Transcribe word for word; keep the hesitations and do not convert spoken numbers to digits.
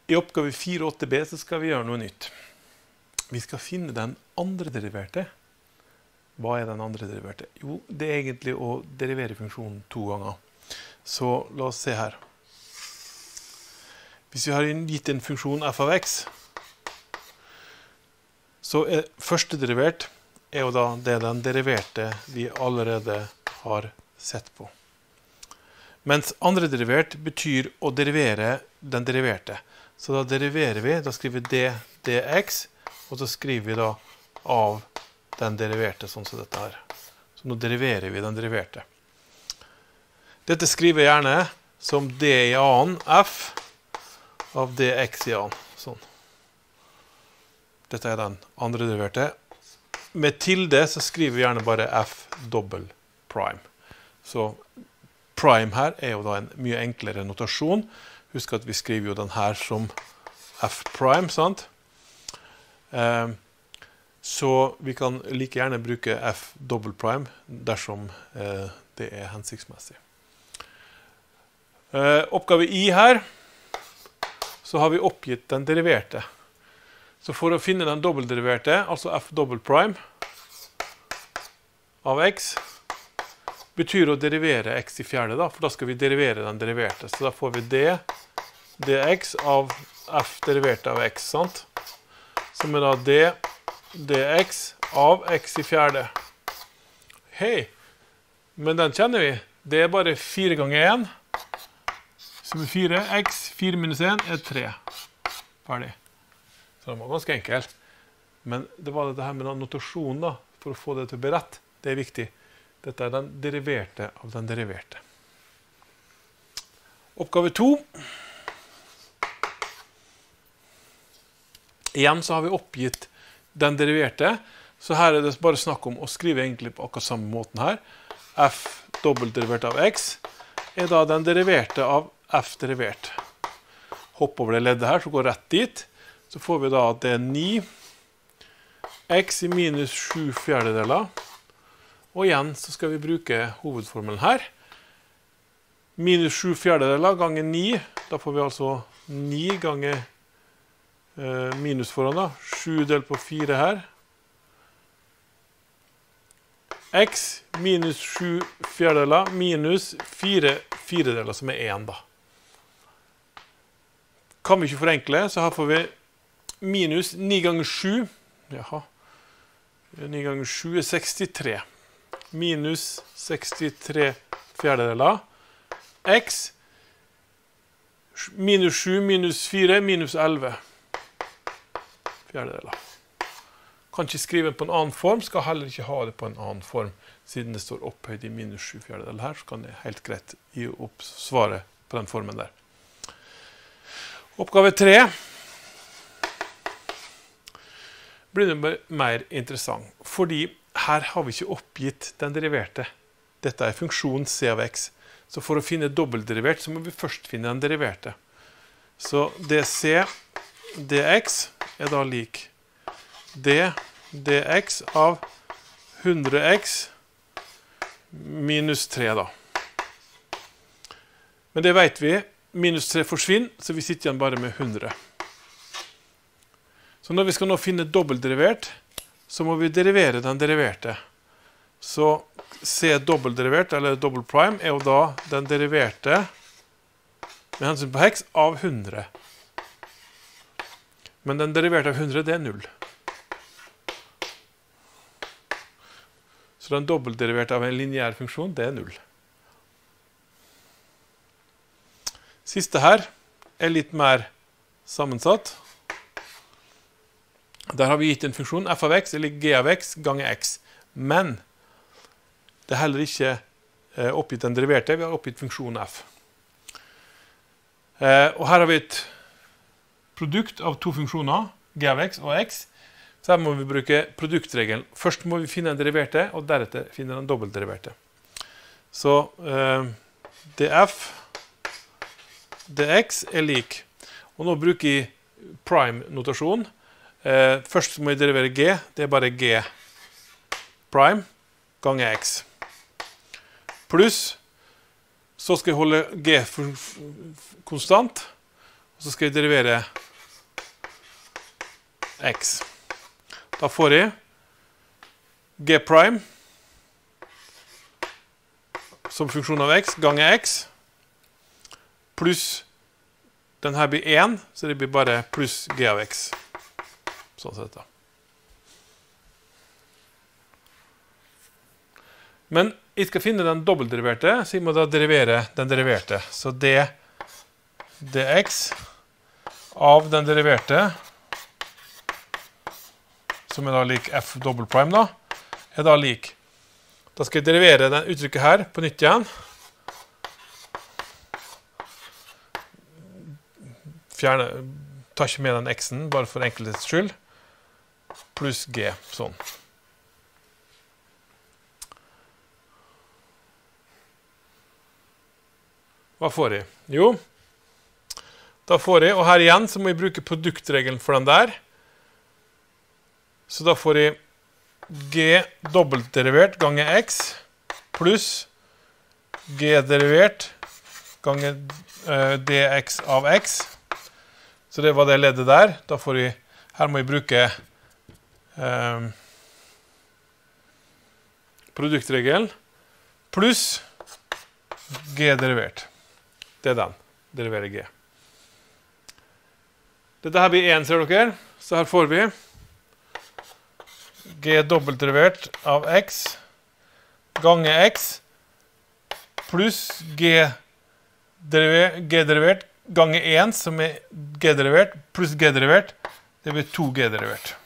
I oppgave fire åtte b så skal vi gjøre noe nytt. Vi skal finne den andre deriverte. Hva er den andre deriverte? Jo, det er egentlig å derivere funksjonen to ganger. Så la oss se her. Hvis vi har gitt en funksjon f av x, så er første derivert er jo da det den deriverte vi allerede har sett på. Mens andre derivert betyr å derivere den deriverte. Så da deriverer vi, da skriver vi d, dx, og så skriver vi da av den deriverte, sånn som dette her. Så nå deriverer vi den deriverte. Dette skriver jeg gjerne som d i annen f av dx i annen. Sånn. Dette er den andre deriverte. Med tilde så skriver vi gjerne bare f dobbel prime. Så prime her er jo da en mye enklere notasjon. Husk at vi skriver jo den her som f prime, sant? Eh, så vi kan like gjerne bruke f dobbel prime dersom eh, det er hensiktsmessig. Eh, oppgave i her, så har vi oppgitt den deriverte. Så for å finne den dobbelderiverte, altså f dobbel prime av x, betyr å derivere x i fjerde, da, for da skal vi derivere den deriverte. Så da får vi d, dx av f deriverte av x, sant? Som er da d, dx av x i fjerde. Hei, men den kjenner vi. Det er bare fire ganger en, som er fire, x, fire minus en er tre. Ferdig. Så det var ganske enkelt. Men det var dette her med den notasjonen da, for å få det til å bli rett. Det er viktig. Dette er den deriverte av den deriverte. Oppgave to. Igjen så har vi oppgitt den deriverte. Så her er det bare snakk om å skrive egentlig på akkurat samme måten her. F dobbeltderivert av x er da den deriverte av f derivert. Hopp over det leddet her, så går rett dit. Så får vi da at det er ni x i minus sju fjerdedeler. Og igjen så skal vi bruke hovedformelen her. Minus sju fjerdedeler ganger ni. Da får vi altså ni ganger eh, minus foran da. sju delt på fire her. X minus sju fjerdedeler minus fire firedeler som er én da. Kan vi ikke forenkle, så her får vi minus ni ganger sju. Jaha. ni ganger sju er sekstitre. Minus sekstitre fjerdedeler. X minus sju minus fire minus elleve fjerdedeler. Kan ikke skrive på en annen form, skal heller ikke ha det på en annen form. Siden det står opphøyd i minus sju fjerdedeler her, så kan det helt greit gi opp svaret på den formen der. Oppgave tre blir det mer interessant, fordi her har vi ikke oppgitt den deriverte. Dette er funksjonen c av x. Så for å finne dobbeltderivert, så må vi først finne den deriverte. Så dc dx er da lik d dx av hundre x minus tre da. Men det vet vi, minus tre forsvinner, så vi sitter igjen bare med hundre. Så når vi skal nå finne dobbeltderivert, så må vi derivere den deriverte. Så c dobbeltderivert, eller dobbelt prime, er jo da den deriverte med hensyn på x av hundre. Men den deriverte av hundre, det er null. Så den dobbeltderiverte av en lineær funksjon, det er null. Siste her er litt mer sammensatt. Der har vi gitt en funksjon, f av x eller g av x ganger x. Men det er heller ikke eh, oppgitt den deriverte, vi har oppgitt funksjonen f. Eh, og her har vi et produkt av to funksjoner, g av x og x. Så her må vi bruke produktregelen. Først må vi finne en deriverte, og deretter finne en dobbeltderiverte. Så eh, df dx er lik. Og nå bruker jeg prime-notasjon. Eh, først må jeg derivere g. Det er bare g prime ganger x. Pluss, så skal jeg holde g for konstant. Og så skal jeg derivere x. Da får jeg g prime som funksjon av x ganger x, pluss den her blir én, så det blir bare pluss g av x. Sånn sett da. Men jeg skal finne den dobbeltderiverte, så jeg må da derivere den deriverte. Så d dx av den deriverte, som er da lik f dobbelt prime da, er da lik. Da skal jeg derivere den uttrykket her på nytt igjen. Fjerne, ta ikke med den x-en, bare for enkelhets skyld. Pluss g, sånn. Hva får jeg? Jo, da får jeg, og her igjen så må jeg bruke produktregelen for den der. Så da får jeg g dobbeltderivert ganger x pluss g derivert ganger uh, dx av x. Så det var det leddet der. Da får jeg, her må jeg bruke uh, produktregelen pluss g derivert. Det er den. Deriverer g. Dette her blir én, ser dere. Så her får vi g dobbeltderivert av x ganger x pluss g derivert ganger én, som er g derivert, pluss g derivert. Det blir to g derivert.